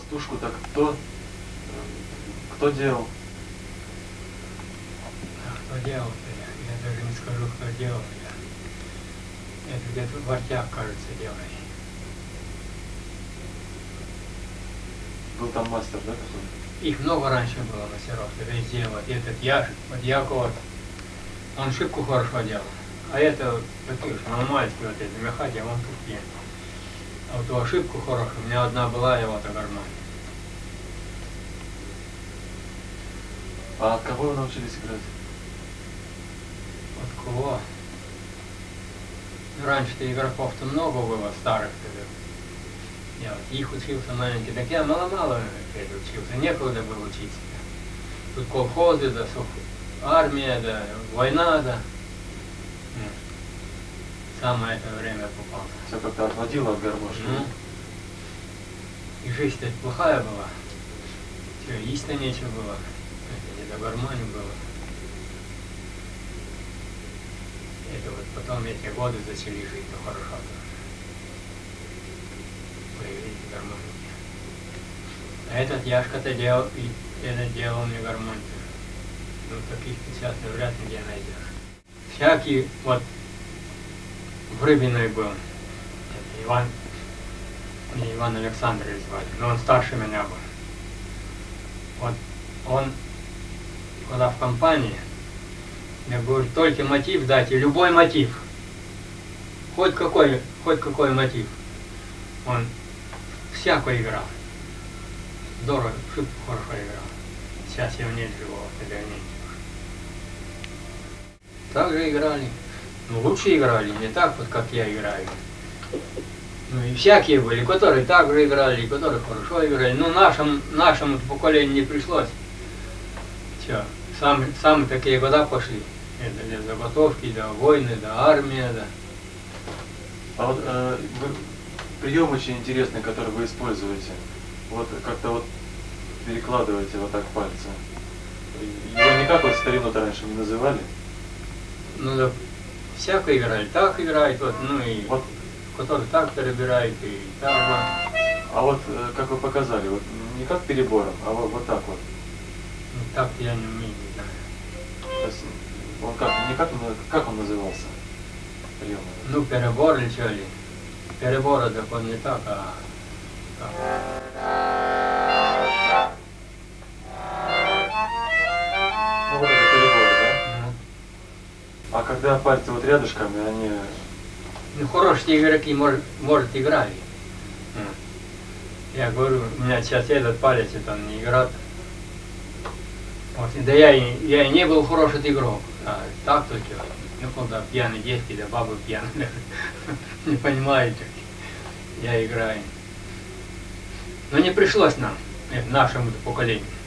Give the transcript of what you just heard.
Тушку-то кто делал? А кто делал-то? Я даже не скажу, кто делал. Это где-то Вартяк, кажется, делали. Был там мастер, да, какой-то? Их много раньше было мастеров, везде. Вот этот Яков, он шибку хорошо делал. А это такие уж маломальские вот эти мехати, а он тут есть. А вот у ошибку хорошую, у меня одна была, и вот гармонь. А от кого вы научились играть? От кого? Раньше-то игроков-то много было, старых тогда. Я вот их учился маленький, так я мало-мало учился, некогда было учиться. Тут колхозы, да, армия, да, война, да. Самое это время попало. Все как-то отводило от гармошки. Ну, и жизнь-то плохая была. Все, есть-то нечего было. Это не до гармонии было. Это вот потом эти годы зачали жить, ну хорошо тоже. Появились гармоники. А этот Яшка-то делал, и это делал мне гармонию. Ну, таких сейчас вряд ли где найдешь. Всякий, вот, в Рыбиной был. Это Иван Александрович звали, но он старше меня был. Вот он, когда в компании, я говорю, только мотив дать, и любой мотив. Хоть какой мотив. Он всякое играл. Здорово, шибко хорошо играл. Сейчас его нет живого, тогда нет. Так же играли. Ну, лучше играли, не так вот, как я играю. Ну, и всякие были, которые так же играли, и которые хорошо играли. Ну, нашему поколению не пришлось. Все, самые такие года пошли. Это для заготовки, да, войны, да, армия, да. А вот прием очень интересный, который вы используете. Вот как-то вот перекладываете вот так пальцы. Его никак вот в старину-то раньше не называли? Ну, да, всяко играли, так играет, вот, ну и вот, который так перебирает, и так вот. А вот, как вы показали, вот не как перебором, а вот так вот. Ну, так я не умею, не знаю. То есть, он как он назывался? Прием? Ну, перебор или что ли? Перебор это он не так, а как? Ну, вот это перебор, да? А когда пальцы вот рядышком, и они... Ну, хорошие игроки, может играли. Я говорю, у меня сейчас этот палец, это он не играет. Вот, да я и не был хороший игрок. А так только, ну, когда пьяные девки, да бабы пьяные, не понимаете, я играю. Но не пришлось нам, нашему поколению.